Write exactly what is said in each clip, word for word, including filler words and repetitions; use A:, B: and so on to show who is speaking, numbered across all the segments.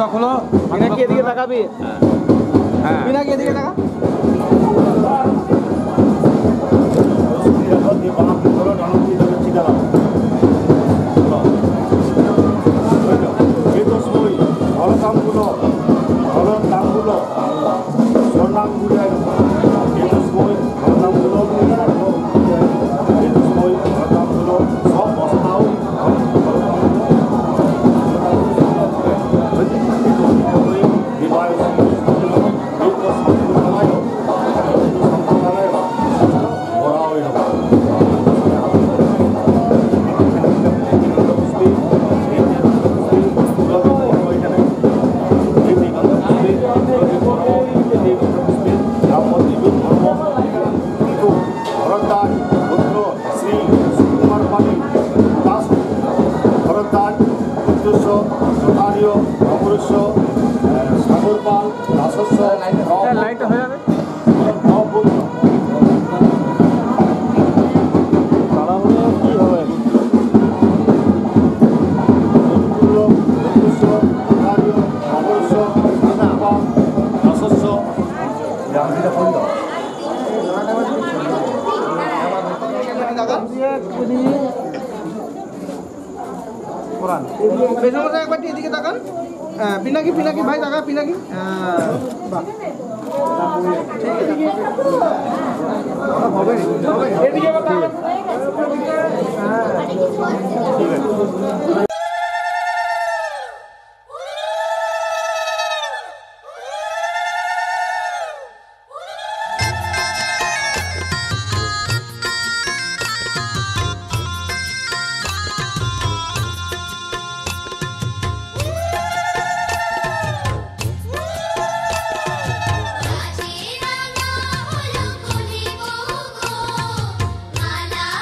A: হাতটা খোলো।
B: পিনাকি এদিকে তাকাবি। হ্যাঁ পিনাকি এদিকে তাকা। ভালো কামগুলো ভালো নামগুলো স্বর্ণামগুলো এতো সময় ভালো নামগুলো এতো সময় ভালো নামগুলো সব বসাও বিবাহ সাগর পাল রাসস্ব লাইটটা হয়ে যাবে কি হবে একবার এদিকে তাকান। পিনাকি পিনাকি ভাই তাকা পিনাকি হবে
C: Mala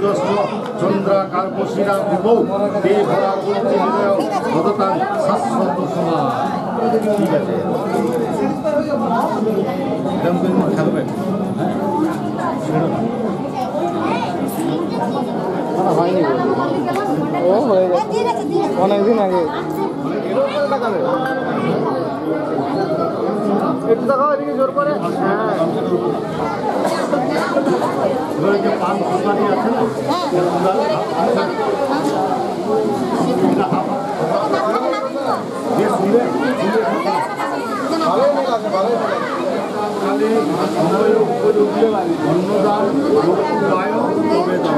A: সূর্যস্য চন্দ্রাকার্পশিরা বিভৌ দে ভরা কুঞ্চি হৃদয় ভগতাং শাশ্বত সমা। ঠিক আছে, এরকম করে থাকবেন।
B: হয়নি, ও হয়ে গেছে অনেকদিন আগে। একটু দেখাও এদিকে জোর করে।
A: যে পান কোম্পানি আছে না, অন্নদান তবে দাও,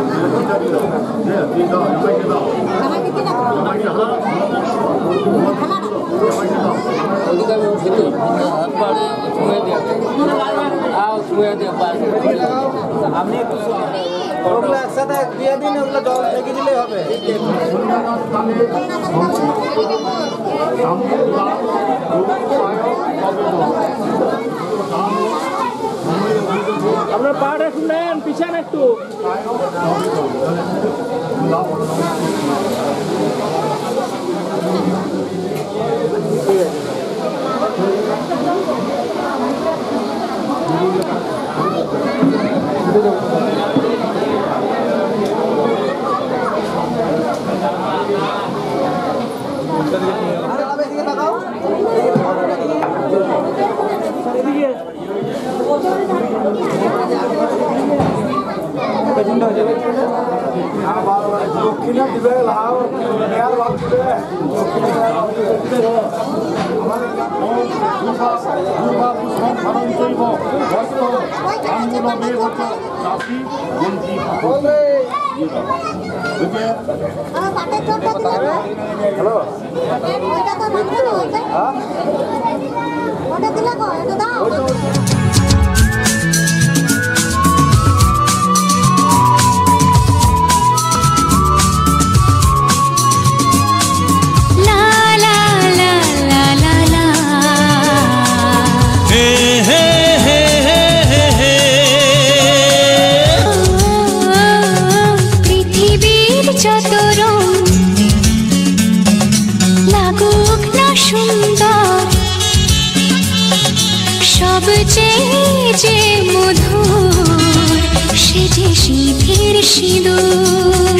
B: আপনি ওগুলো একসাথে দিয়ে দিন, ওগুলো জল থেকে দিলেই হবে। আপনার পাটা শুনলেন, পিছন একটু দক্ষিণা দিবে লাভ ভাব দিবে। হ্যালো,
C: যে মধুর সে যে শীতের সিঁদুর।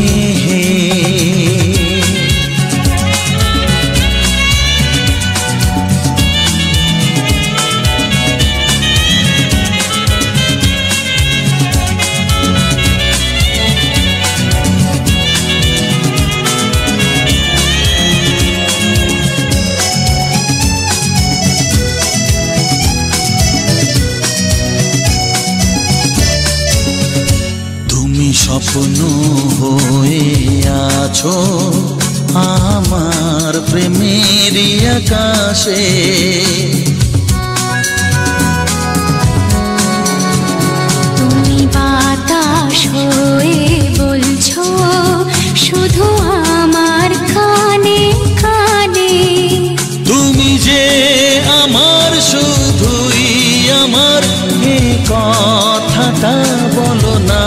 D: স্বপ্ন হয়ে আছো আমার প্রেমের আকাশে,
C: তুমি বাতাস হয়ে বলছো শুধু আমার কানে কানে,
D: তুমি যে আমার শুধুই আমার এ কথাটা বলো না।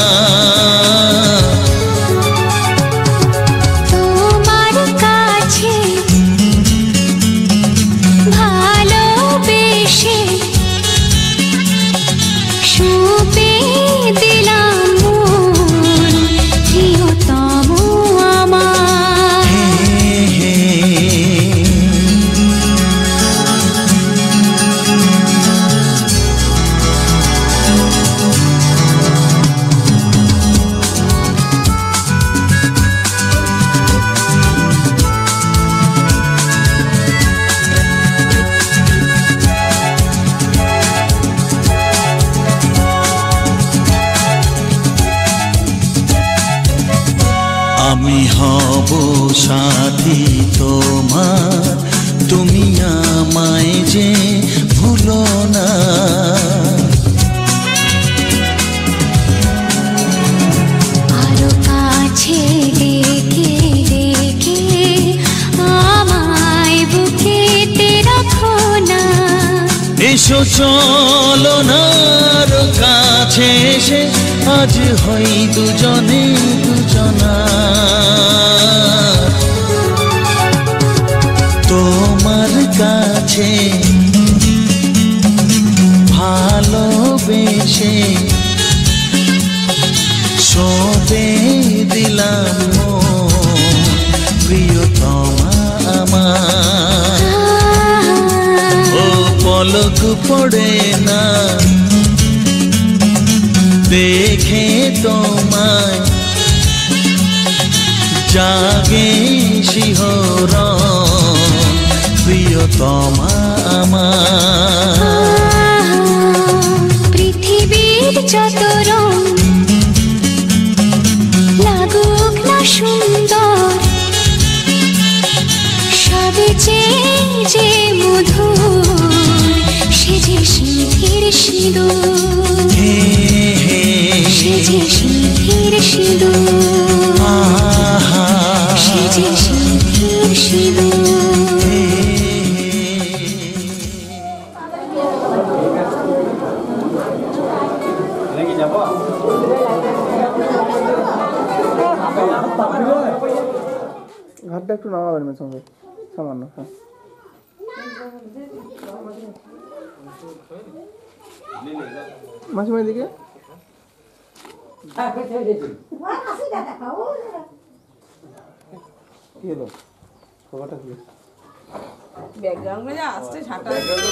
D: আমি হব সাথী তোমার, তুমি আমায় যে ভুলো না।
C: আরো কাছে ডেকে ডেকে আমায় বুকেতে রাখো না।
D: এসো চলো না আরো কাছে এসে আজ হই দুজনে দুজনা তোমার কাছে ভালোবেসে সঁপে দিলাম প্রিয়তমা আমার ও পলক পড়ে না দেখে তোমায় জাগে শিহরণ প্রিয়তমা আমার
C: পৃথিবীর যত রং লাগুক না সুন্দর সবে চেয়ে যে মধুর সে যে সিঁথির সিঁদুর সে যে সিঁথির সিঁদুর সে যে সিঁথির সিঁদুর
B: ঘাটটা একটু নামাবেন মেয়ের সঙ্গে সামান্য হ্যাঁ মাসিমার দিকে কি হলো খবরটা কি
E: ব্যাকগ্রাউন্ডে যা আসছে ঝাঁটা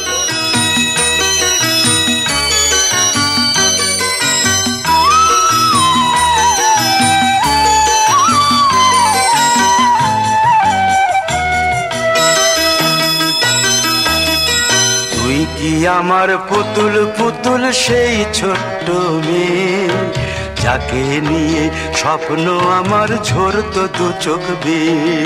F: তুই কি আমার পুতুল পুতুল সেই ছোট্ট মেয়ে যাকে নিয়ে স্বপ্ন আমার ঝরতো দু চোখ বেয়ে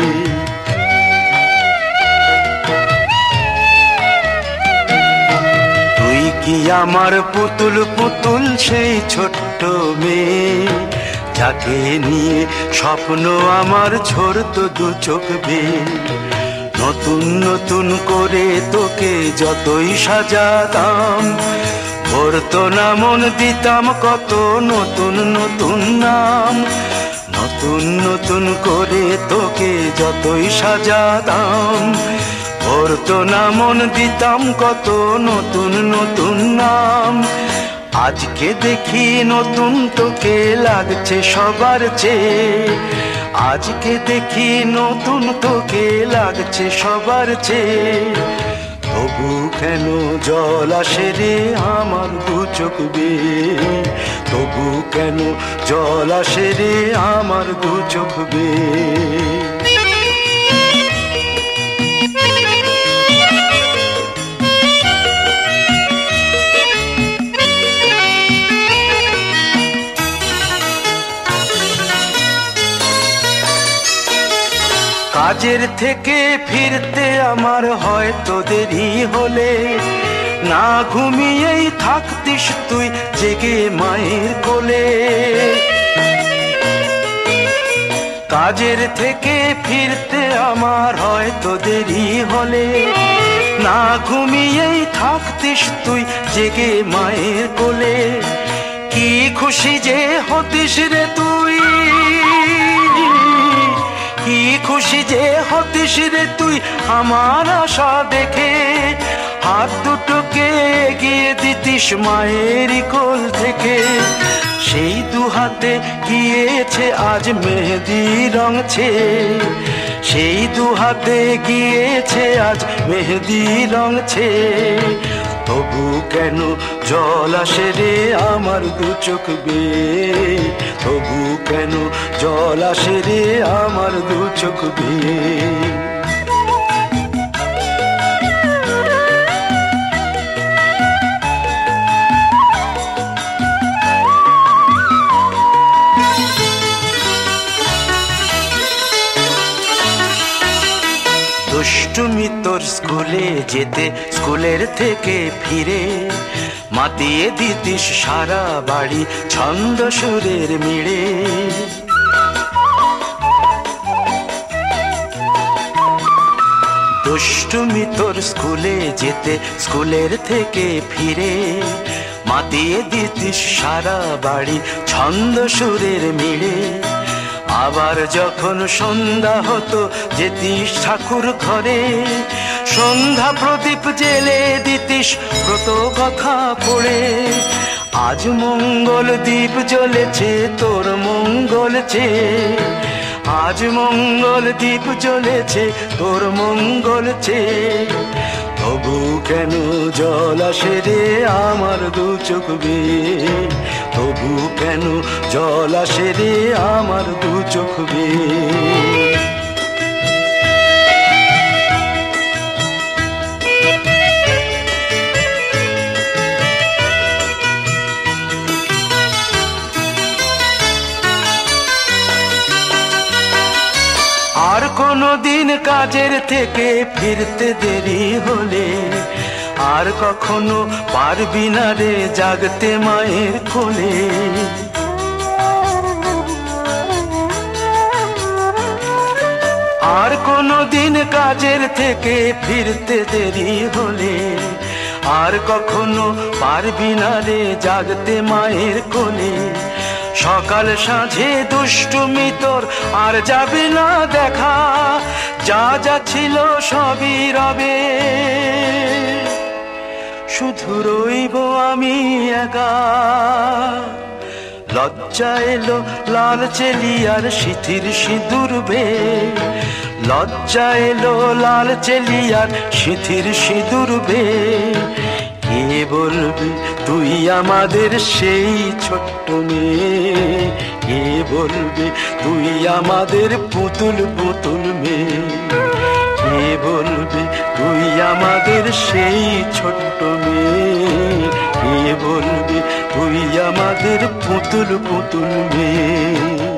F: তুই কি আমার পুতুল পুতুল সেই ছোট্ট মেয়ে যাকে নিয়ে স্বপ্ন আমার ঝরতো দু চোখ বেয়ে নতুন নতুন করে তোকে যতই সাজাতাম ভরতো না মন দিতাম কত নতুন নতুন নাম নতুন নতুন করে তোকে যতই সাজাতাম ভরতো না মন দিতাম কত নতুন নতুন নাম আজকে দেখি নতুন তোকে লাগছে সবার চেয়ে আজকে দেখি নতুন তোকে লাগছে সবার চেয়ে তবু কেন জল আসে রে আমার দু চোখ বেয়ে তবু কেন জল আসে রে আমার দু চোখ বেয়ে কাজের থেকে ফিরতে আমার হয়তো দেরি হলে না ঘুমিয়েই থাকতিস তুই জেগে মায়ের কোলে কাজের থেকে ফিরতে আমার হয়তো দেরি হলে না ঘুমিয়েই থাকতিস তুই জেগে মায়ের কোলে কি খুশি যে হতিস রে তুই কি খুশি যে হতিস রে তুই আমার আশা দেখে হাত দুটোকে এগিয়ে দিতিস মায়ের কোল থেকে সেই দু হাতে গিয়েছে আজ মেহেদি রঙছে সেই দু হাতে গিয়েছে আজ মেহেদি রঙছে তবু কেন জল আসে রে আমার দু চোখ বেয়ে তবু কেন জল আসে রে আমার দু চোখ বেয়ে দুষ্টুমি তোর স্কুলে যেতে স্কুলের থেকে ফিরে মাতিয়ে দিতিস সারা বাড়ি ছন্দ সুরের মিড়ে দুষ্টুমি তোর স্কুলে যেতে স্কুলের থেকে ফিরে মাতিয়ে দিতিস সারা বাড়ি ছন্দ সুরের মিলে। আবার যখন সন্ধ্যা হতো যেতিস ঠাকুর ঘরে, সন্ধ্যা প্রদীপ জেলে দিতিস ব্রত কথা পড়ে। আজ মঙ্গল দ্বীপ জ্বলেছে তোর মঙ্গল চেয়ে, আজ মঙ্গল দ্বীপ জ্বলেছে তোর মঙ্গল চেয়ে। তবু কেন জল আসে রে আমার দু চোখ বেয়ে, তবু কেন জল আসে রে আমার দু চোখ বেয়ে। আর কোনো দিন কাজের থেকে ফিরতে দেরি হলে, আর কখনো পারবি না রে জাগতে মায়ের কোলে। আর কোনো দিন কাজের থেকে ফিরতে দেরি হলে, আর কখনো পারবি না রে জাগতে মায়ের কোলে। সকাল সাঁঝে দুষ্টুমি তোর আর যাবে না দেখা, যা যা ছিল সবই রবে, শুধু রইব আমি একা। লজ্জা এলো লাল চেলিয়ার সিথির সিঁদুর বে, লজ্জা এলো লাল চেলিয়ার সিথির সিঁদুর বে। কে বলবি তুই আমাদের সেই ছোট্ট মেয়ে, কে বলবি তুই আমাদের পুতুল পুতুল মেয়ে, কে বলবি তুই আমাদের সেই ছোট্ট মেয়ে, কে বলবি তুই আমাদের পুতুল পুতুল মেয়ে।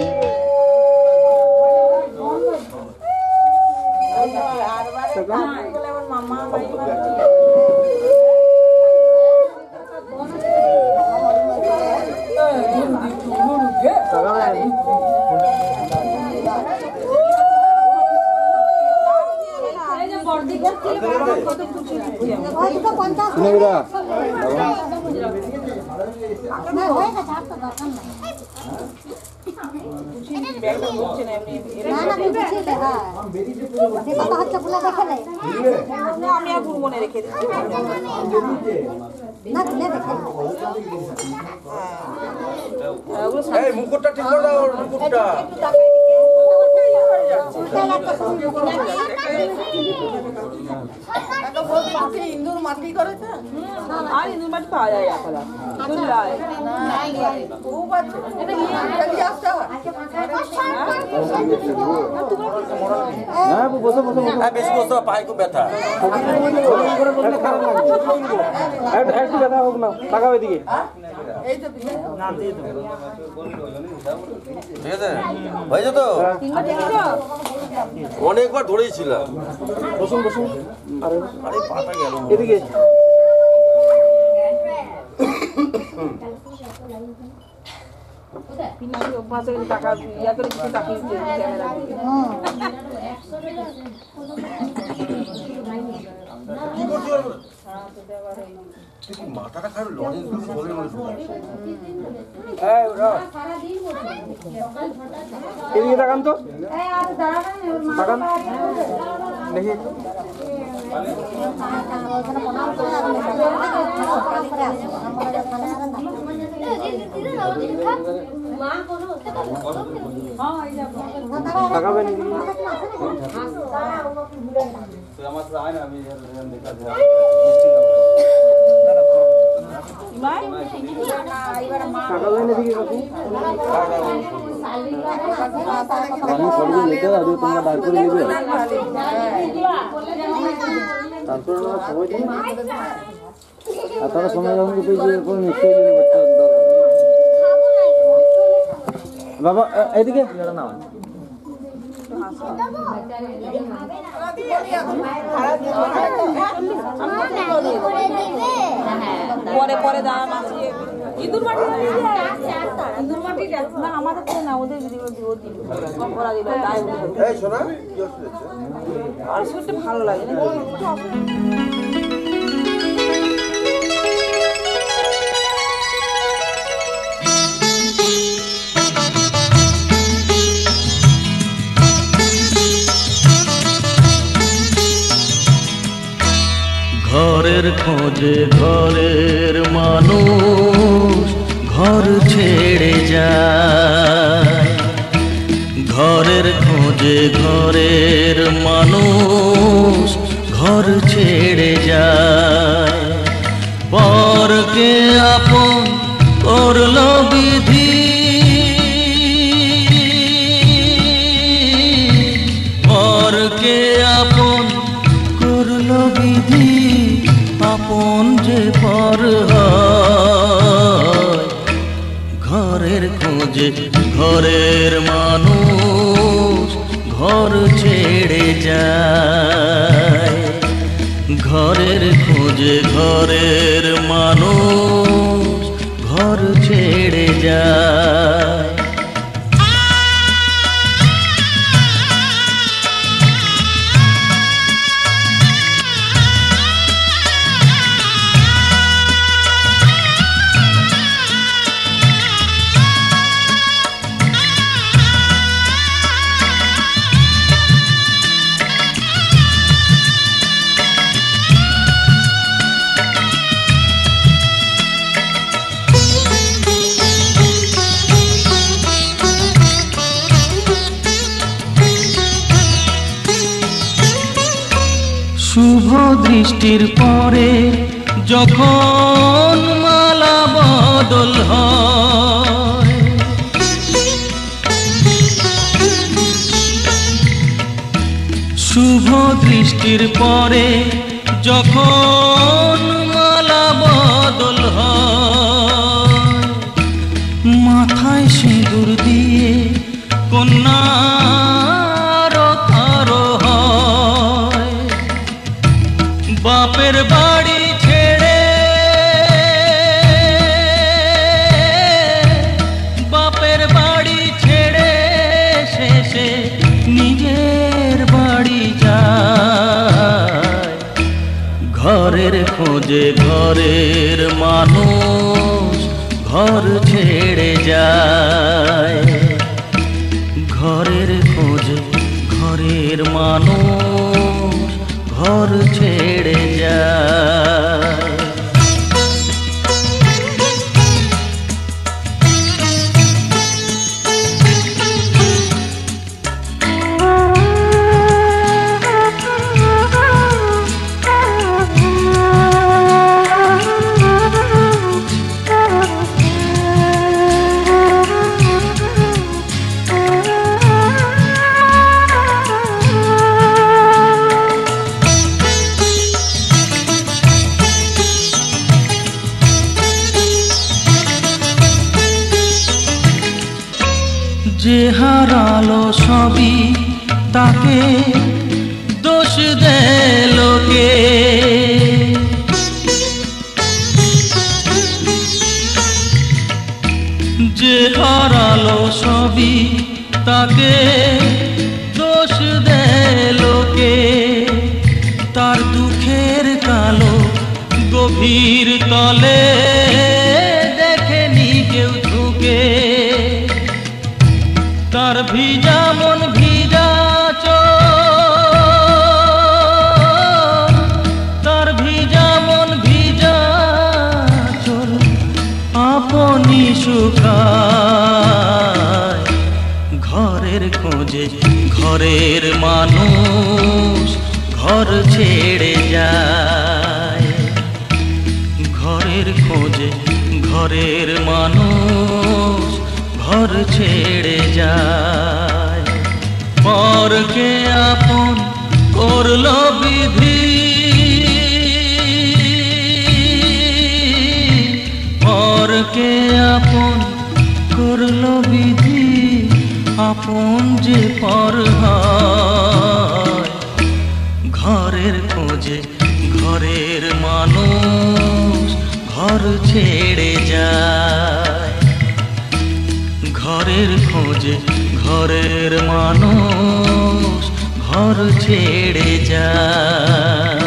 E: আমি আর মনে রেখে দিচ্ছি।
B: মুকুটটা ঠিক করে দাও, মুকুটটা
E: ইন্দুর মাটি করেছে আর ইন্দুর মাটি পাওয়া যায় এখন খুব আছে।
B: বেশি বসতে পায়ে খুব ব্যথা, একটু ব্যথা হোক না, টাকা ওইদিকে ঠিক আছে হয়েছে তো। অনেকবার ধরেছিলাম। বসুন বসুন, আরে পাটা গেল এদিকে।
E: টাকা ইয়া করে কিছু টাকা
B: মাথাটা খারাপ লড়ে এদিকে তাকান তো, তাকান দেখি। তাকাবেন তারপরে সময় যখন নিশ্চয়ই বাবা এদিকে নাও।
E: পরে পরে দাঁড়া মাছিয়ে ইঁদুর মাটি ইঁদুর মাটি না আমাদের তো না, ওদের দিদি ওরা দিল তাই আর শুনতে ভালো লাগে না।
D: খোঁজে ঘরের মানুষ ঘর ছেড়ে যায়, ঘরের খোঁজে ঘরের মানুষ ঘর ছেড়ে যায়। পরকে আপন করলো বিধি, পরকে আপন করলো বিধি, আপন যে পর হয়। ঘরের খোঁজে ঘরের মানুষ ঘর ছেড়ে যায়, ঘরের খোঁজে ঘরের মানুষ ঘর ছেড়ে যায়। শুভ দৃষ্টির পরে যখন মালা বদল হয়, শুভ দৃষ্টির পরে যখন মালা বদল হয়, মাথায় সিঁদুর দিয়ে কন্যা বাপের বাড়ি ছেড়ে, বাপের বাড়ি ছেড়ে শেষে নিজের বাড়ি যায়। ঘরের খোঁজে ঘরের মানুষ ঘর ছেড়ে যায়, ঘরের খোঁজে ঘরের মানুষ ঘর ছেড়ে যায়। যে হারালো সবই তাকে দোষ দেয় লোকে, যে হারালো সবই তাকে দোষ দেয় লোকে। তার দুঃখের কালো গভীর তলে দেখেনি কেউ ঝুঁকে, তার ভিজা মন ভিজা চোখ, তার ভিজা মন ভিজা চোখ আপনি শুকায়। ঘরের খোঁজে ঘরের মানুষ ঘর ছেড়ে যায়, ঘরের খোঁজে ঘরের মানুষ ঘর ছেড়ে যায়। পরকে আপন করলো বিধি, পরকে আপন করলো বিধি, আপন যে পর হয়। ঘরের খোঁজে ঘরের মানুষ ঘর ছেড়ে যায়, ঘরের খোঁজে ঘরের মানুষ ঘর ছেড়ে যায়।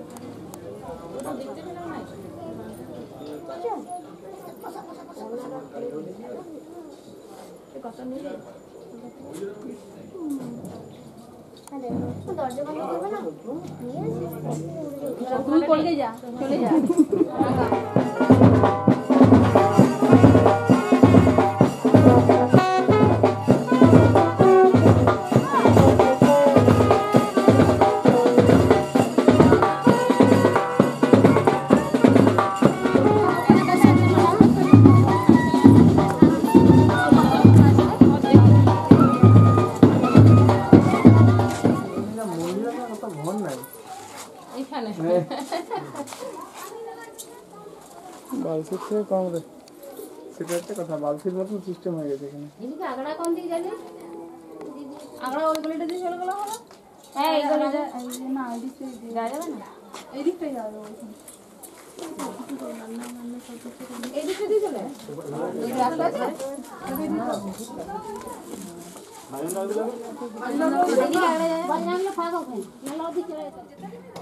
G: দরজা বন্ধ করবে না
E: তুই কলকে যা চলে যা
B: বালসির থেকে কম রে, সেটা একটা কথা। বালসির মতন সিস্টেম হয়ে গেছে এখানে।
G: দিদিকে আগড়া কোন দিকে যাবে?
E: আগড়া ওই গলিটা দিয়ে চলে গেলে হবে। হ্যাঁ এই গলিটা না এই দিকটা যাওয়া যাবে না, এই দিকটাই যাওয়া যাবে। এই দিকটা দিয়ে চলে এই রাস্তা আছে
G: বাজারে ফাঁকা ওখানে মেলা ওদিকে চলে যেতে।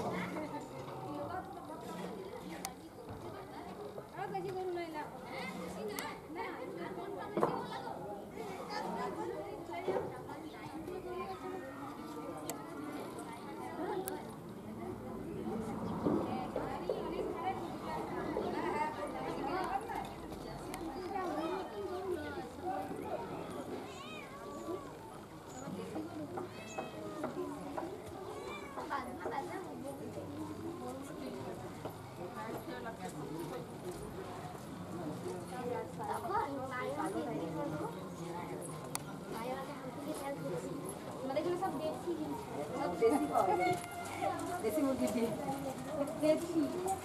E: দেশি মুরগি দিয়ে দেশি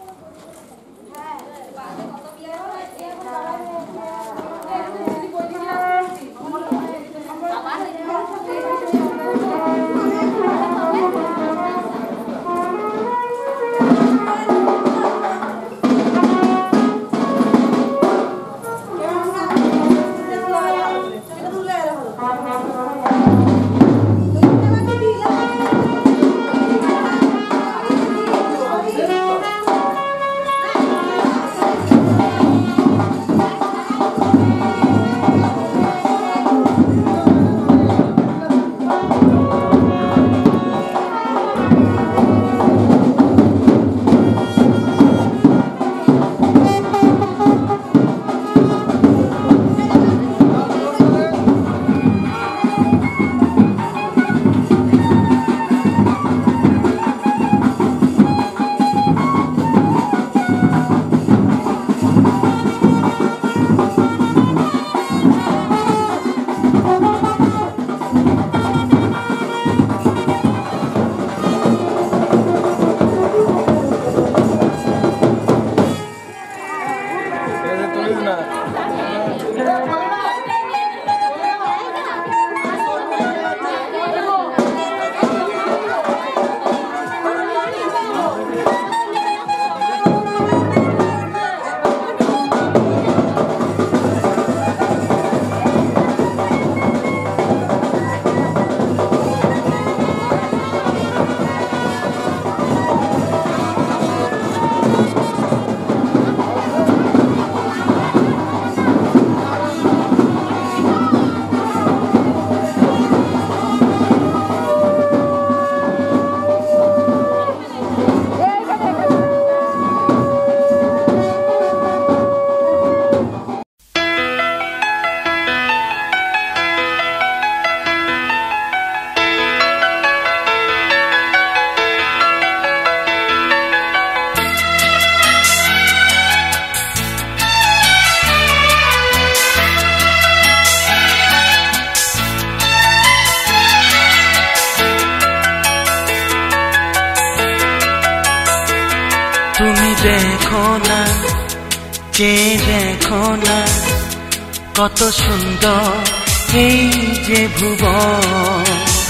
D: দেখো না, চেয়ে দেখো না, কত সুন্দর এই যে ভুবন।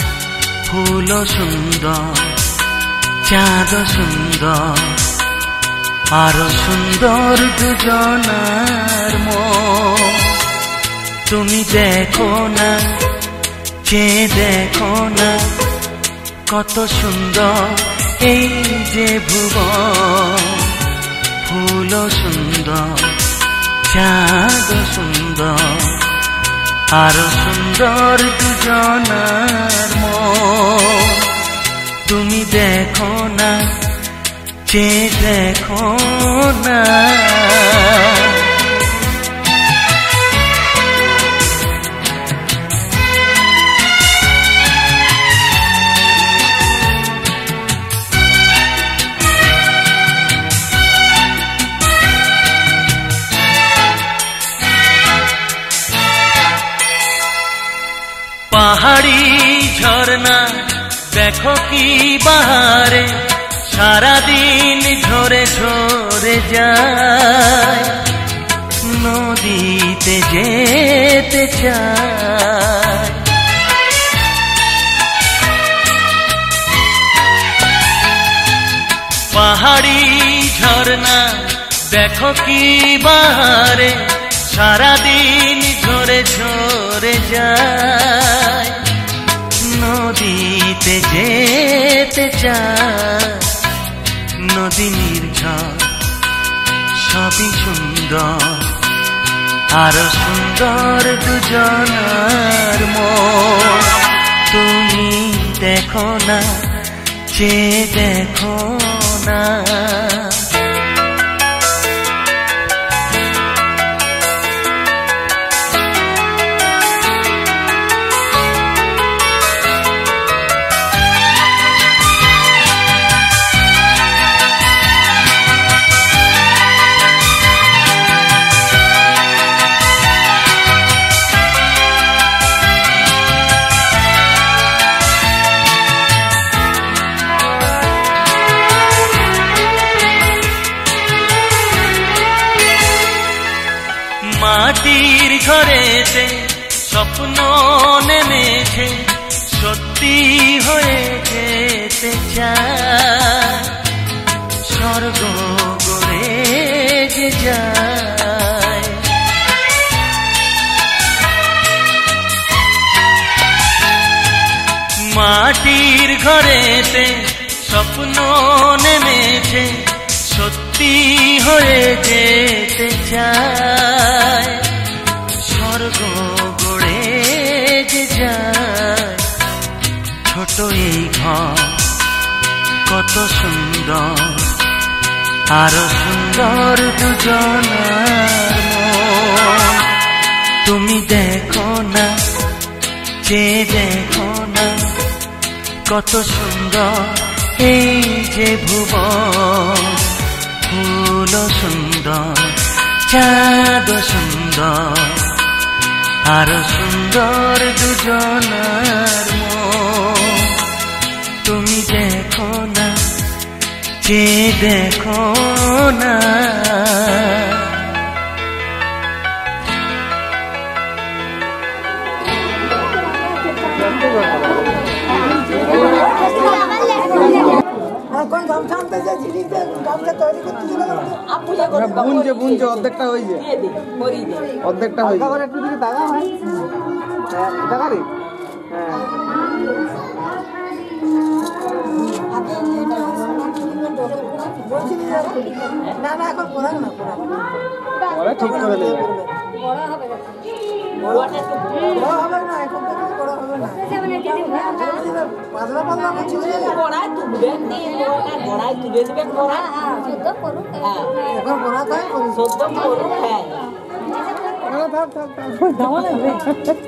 D: ফুল সুন্দর, চাঁদ সুন্দর, আরো সুন্দর দুজনার মন। তুমি দেখো না, চেয়ে দেখো না, কত সুন্দর এই যে ভুবন, ফুল সুন্দর, চাঁদ সুন্দর, আরো সুন্দর দুজনার মন। তুমি দেখো না, চেয়ে দেখো না, পাহাড়ি ঝর্ণা দেখো কি বাহারে, সারাদিন ঝরে ঝরে যায়, নদীতে যেতে চায়। পাহাড়ি ঝর্ণা দেখো কি বাহারে, সারাদিন ঝরে ঝরে যায়, নদীতে যেতে চায়। নদী নির্ঝর সবই সুন্দর, আরো সুন্দর দুজনার মন। তুমি দেখো না, চেয়ে দেখো না, মাটির ঘরেতে স্বপ্ন নেমেছে, সত্যি হয়ে যেতে চায়, স্বর্গ গড়ে যে যায়। মাটির ঘরেতে স্বপ্ন নেমেছে, সত্যি হয়ে যেতে চায়, স্বর্গ গড়ে যে যায়। ছোট এই ঘর কত সুন্দর, আরো সুন্দর দুজনার মন। তুমি দেখো না, চেয়ে দেখো না, কত সুন্দর এই যে ভুবন, ফুল সুন্দর, চাঁদ সুন্দর, আরো সুন্দর দুজনার মন। তুমি দেখো না, চেয়ে দেখো না,
B: বুনছে বুনছে অর্ধেকটা হয়েছে, অর্ধেকটা হয়েছে। একটু দিকে দাগা হয়, দাগা রে। না না এখন পড়া না, পড়া ঠিক করে দেবে, পড়া হবে না, পড়া হবে না, এখন থেকে পড়া হবে না। পাতলা পাতলা কিছু পড়ায় তুলবে, পড়ায় তুলে দেবে, পড়া শুদ্ধ করুক, এখন পড়া তাই শুদ্ধ করুক। হ্যাঁ থাক থাক থাক দাও না রে।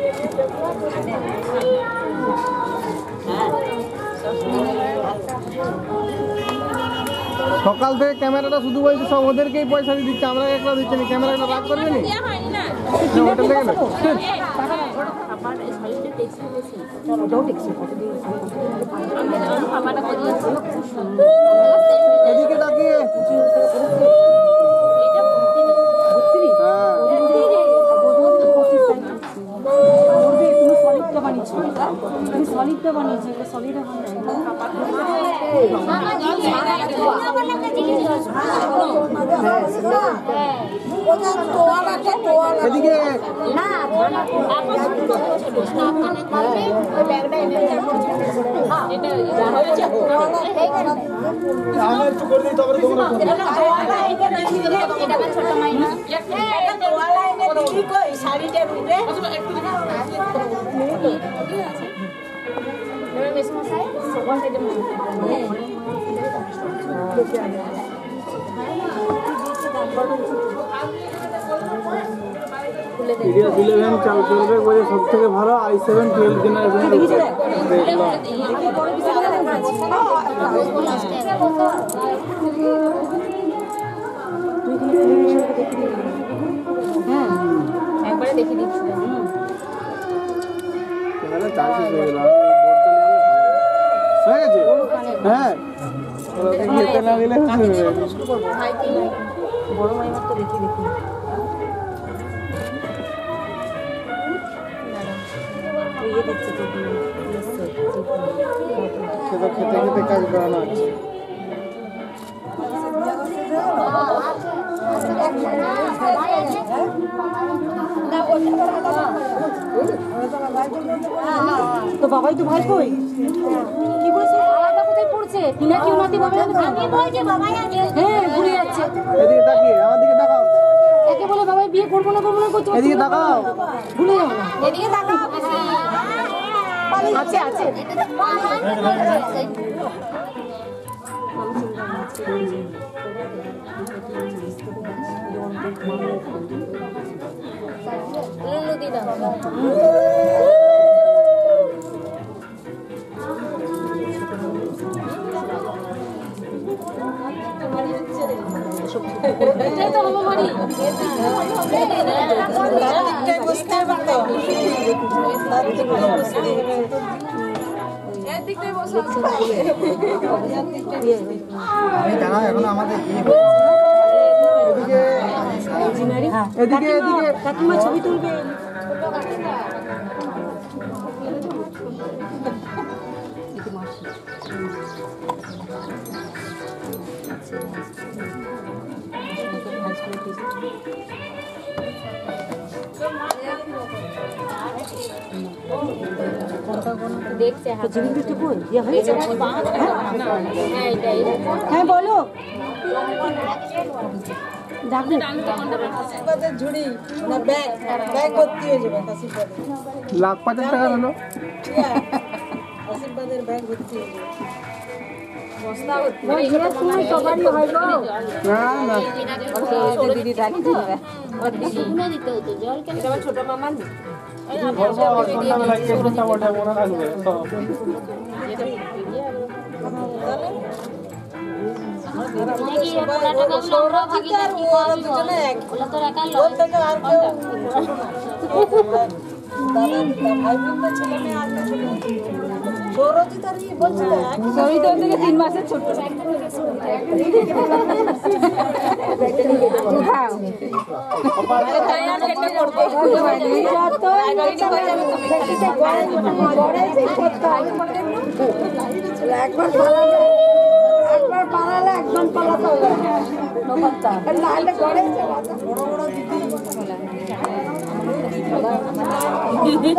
B: সকাল থেকে ক্যামেরাটা শুধু বলছে সব ওদেরকেই পয়সা দিয়ে দিচ্ছে, আমরা একটা দিচ্ছি না, ক্যামেরাটা রাগ করবে না, ওটা লেগে না। এদিকে তাকিয়ে তুমি সলিড বানিয়েছি, সলিড বানিয়েছি।
H: এদিকে একটু করে দিই তবে
E: শাড়িটার উপরে
H: ভিডিও ইলেভেন চাল চলবে বলে সব থেকে ভালো আই সেভেন টুয়েলভ জেনারেশনের দেখলাম
E: একবারে দেখে দিচ্ছি
H: হয়ে গেছে হ্যাঁ যেতে না দিলে
E: বড় মাইমার তো দেখি দেখি
H: খেতে খেতে খেতে কাজ করানো হচ্ছে
B: তো বাবাই তো ভাই কই কি বলছে আলাদা কোথায় পড়ছে কিনা কি উনাতি বাবা আমি বলছি বাবাই আগে হ্যাঁ ভুলে যাচ্ছে
H: এদিকে তাকিয়ে আমার দিকে তাকাও
B: একে বলে বাবাই বিয়ে করব না করব না করতে
H: এদিকে তাকাও
B: ভুলে যাও না
E: এদিকে তাকাও
B: আছে আছে
E: লুলু দিদা
B: এটাই তো আমার বাড়ি
E: বুঝতে পারতো
H: আমি জানা এখন আমাদের এদিকে এদিকে
B: কাকিমা ছবি তুলবে
E: দেখছে হাত
B: জিনিসটা কই ইয়া হয়েছে
E: হ্যাঁ এটাই
B: হ্যাঁ বলো ডাকু
E: কাসিবাদের ঝুড়ি না ব্যাগ ব্যাগ ভর্তি হয়ে যাবে কাসিবাদের
H: লাখ পাঁচেক টাকা হলো
E: কাসিবাদের ব্যাগ ভর্তি হয়ে যাবে বস্তা ভর্তি
B: সময় সবারই হয় গো
H: না না
E: দিদি ডাকি দিবে
G: শুকনো দিতে হতো জল কেন
E: এটা ছোট মামা
H: সন্ধ্যাবেলায় কে ঘন্টা বটে মনে রাখবে
G: দেখি পোলাটা কাম লড়া ভাগি না কি পাবি ওলা তো একা লড়
E: থেকে আর কেউ দাদা ভাই বোন ছেলে মেয়ে আর সৌরজিৎ আর কি বলছে
B: সৌরজিৎ থেকে তিন মাসের ছোট একবার একবার পালালে একদম পালাতে হবে নাহলে ঘরে বড় বড় দিদি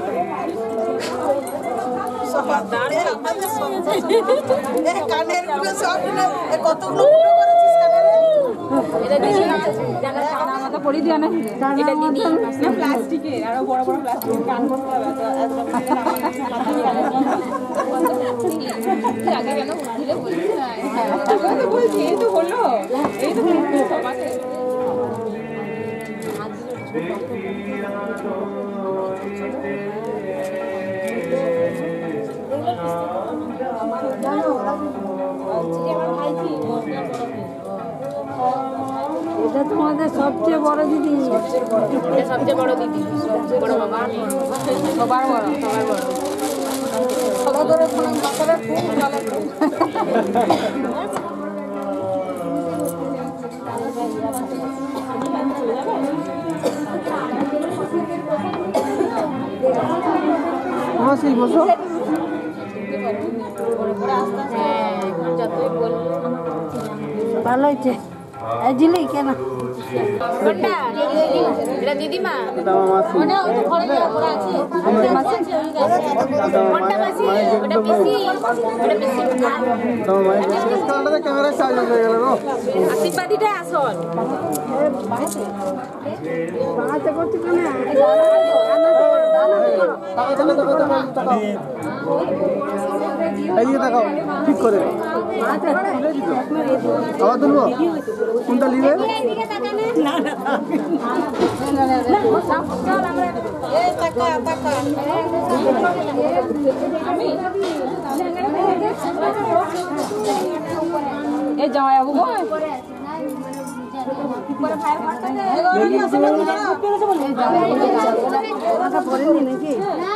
E: কানের সব কতগুলো করেছিস
B: মাথা পরি দিয়া না
E: এটা দিদি না প্লাস্টিকের আরো বড় বড় প্লাস্টিকের কান করতে হবে তো আগে কেন দিলে বলছি না বলছি এই তো হলো এই তো সমাজে
B: এটা তোমাদের সবচেয়ে বড় দিদি
E: সবচেয়ে বড় দিদি সবচেয়ে বড় বাবা সবার বড় সবার বড় সবার ধরে মাথাটা খুব ভালো
H: সেই বসো
B: ভালো হয়েছে জিলি কেন
E: কোনটা এটা দিদিমা
H: এটা আমার মাসি
E: ওটা ওই তো ঘরে যাওয়া পড়া আছে ওটা মাসি আছে ওই গাছে কোনটা মাসি ওটা পিসি ওটা পিসি
H: তোমার মায়ের কাছে ক্যামেরা চার্জ হয়ে গেল গো
E: আশীর্বাদীটা আসল
B: বাঁচতে করতে কেন
H: এইদিকে তাকাও ঠিক করে আবার তুলবো কোনটা নিবে
E: এই জামাই বাবু
B: নাকি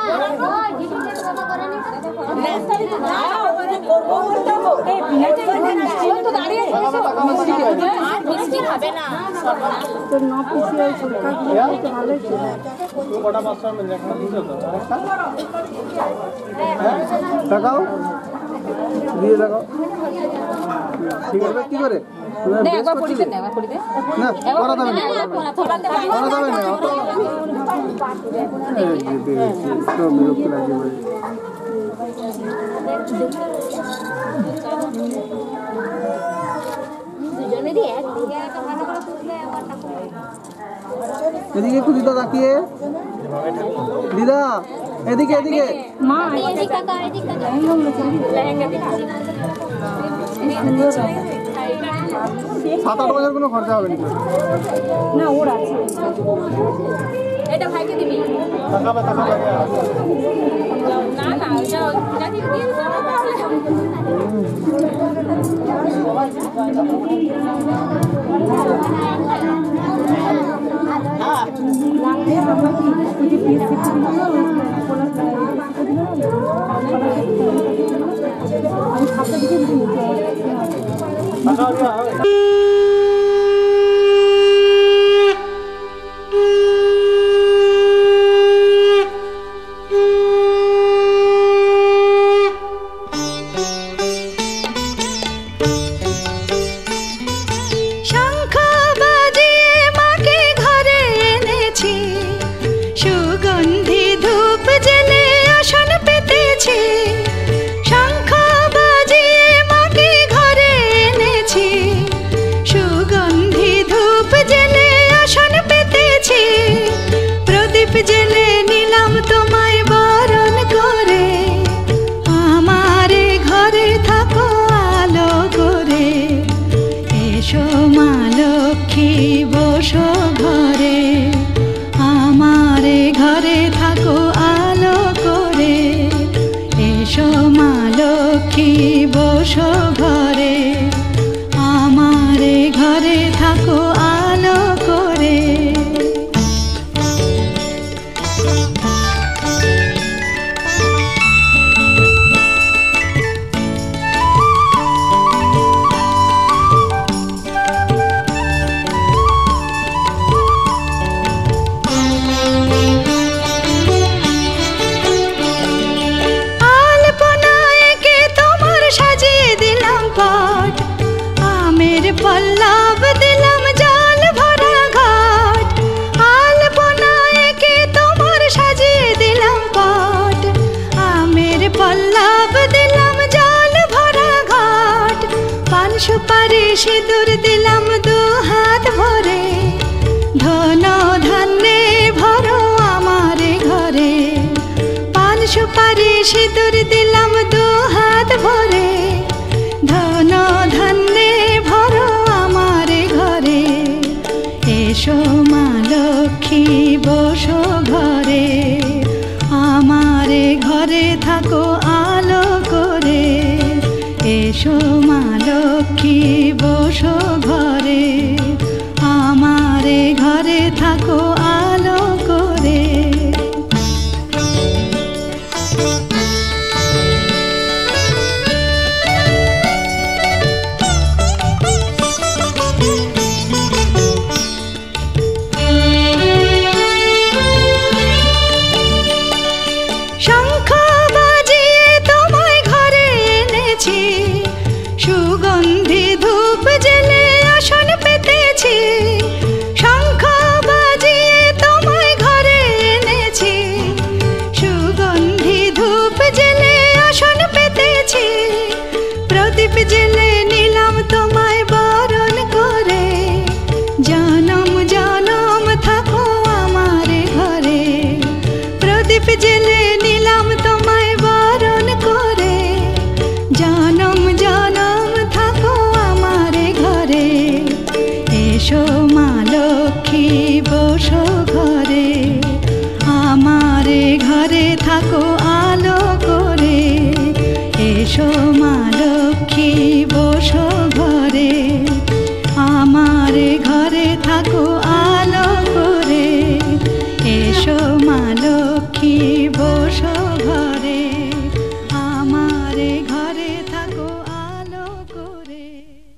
B: তোর ন পিসি ওই সংখ্যাগুলো ভালোই ছিল
H: কটা পাঁচশো মিল একটা দিছো তো তাকাও দিয়ে দেখাও ঠিক আছে কি করে
E: একবার পড়িতে না একবার পড়িতে
H: না করা যাবে না করা যাবে না তো বিরক্ত লাগে ভাই
G: দুজনেরই এক দিকে একটা ভালো করে তুললে আমার ঠাকুর
H: এদিকে একটু দিদা তাকিয়ে দিদা এদিকে এদিকে
G: মা এদিকে কাকা এদিকে কাকা লেহেঙ্গা দিচ্ছি
H: সাত আট হাজার কোনো খরচা হবে
E: না ওর আছে এটা ভাইকে দিবি
H: তাকাবে তাকাবে
E: না না ওটা জানি দিয়ে দাও তাহলে
C: সিঁদুর দিলাম দু হাত ভরে ধন ধান্যে ভরো আমার ঘরে পান সুপারি সিঁদুর দিলাম দু হাত ভরে ধন ধান্যে ভরো আমার ঘরে এসো মা লক্ষ্মী বসো ঘরে আমার ঘরে থাকো আলো করে এসো মা লক্ষ্মী বসো ঘরে আমার ঘরে থাকো আলো করে শঙ্খ বাজিয়ে তোমায় ঘরে এনেছি সুগন্ধি ধূপ জেলে থাকো আলো করে, এসো মা লক্ষ্মী।